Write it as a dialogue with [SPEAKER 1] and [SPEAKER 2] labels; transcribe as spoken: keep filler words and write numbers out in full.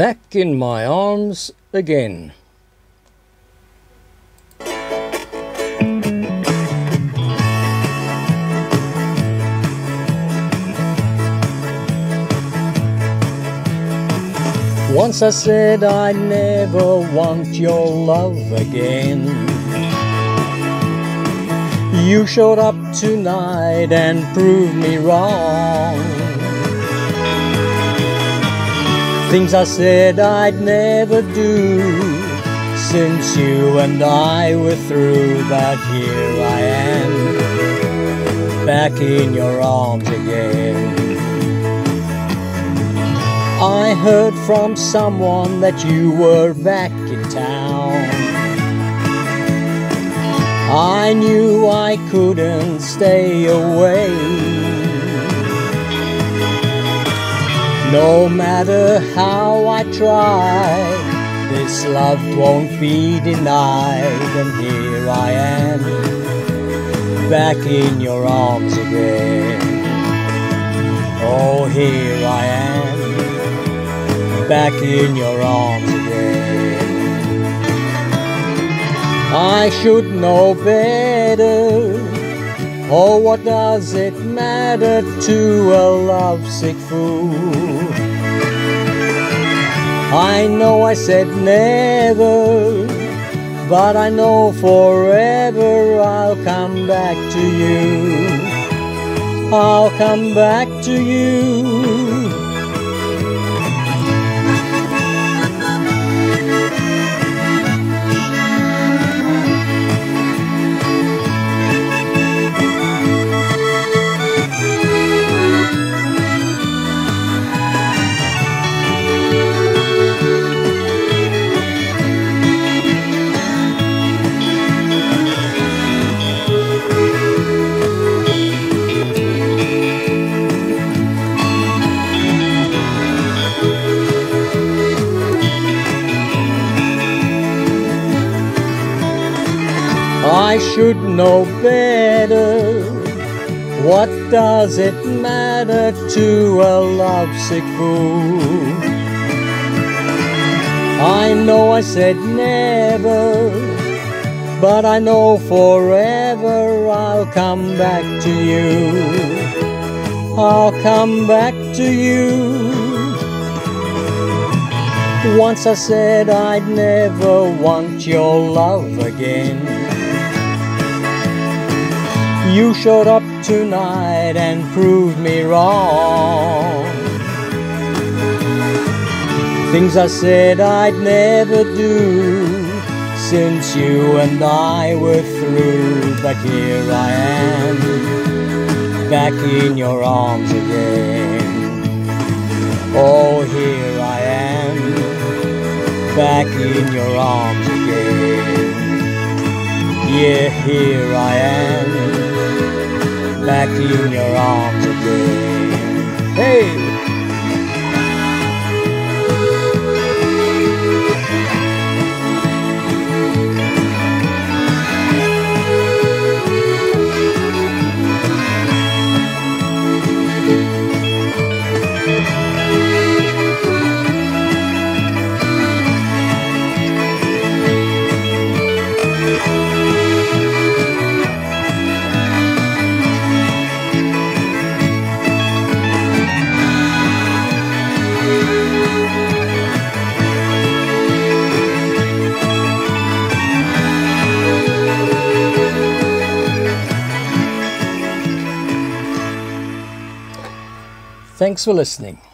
[SPEAKER 1] Back in my arms again. Once I said I'd never want your love again. You showed up tonight and proved me wrong. Things I said I'd never do, since you and I were through. But here I am, back in your arms again. I heard from someone that you were back in town. I knew I couldn't stay away. No matter how I try, this love won't be denied. And here I am, back in your arms again. Oh, here I am, back in your arms again. I should know better. Oh, what does it matter to a lovesick fool? I know I said never, but I know forever I'll come back to you. I'll come back to you. I should know better. What does it matter to a lovesick fool? I know I said never, but I know forever I'll come back to you. I'll come back to you. Once I said I'd never want your love again. You showed up tonight and proved me wrong. Things I said I'd never do, since you and I were through. But here I am, back in your arms again. Oh, here I am, back in your arms again. Yeah, here I am, back in your arms again. Hey! Thanks for listening.